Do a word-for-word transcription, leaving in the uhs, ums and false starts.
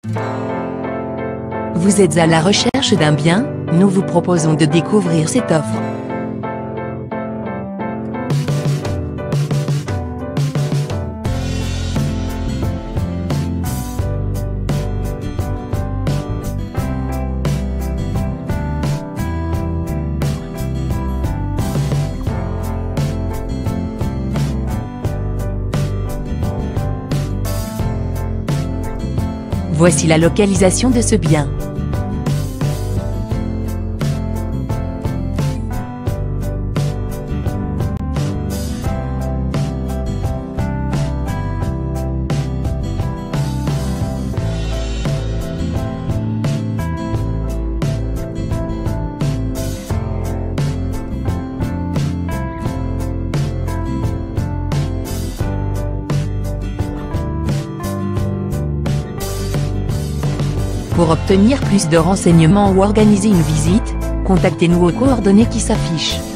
Vous êtes à la recherche d'un bien? Nous vous proposons de découvrir cette offre. Voici la localisation de ce bien. Pour obtenir plus de renseignements ou organiser une visite, contactez-nous aux coordonnées qui s'affichent.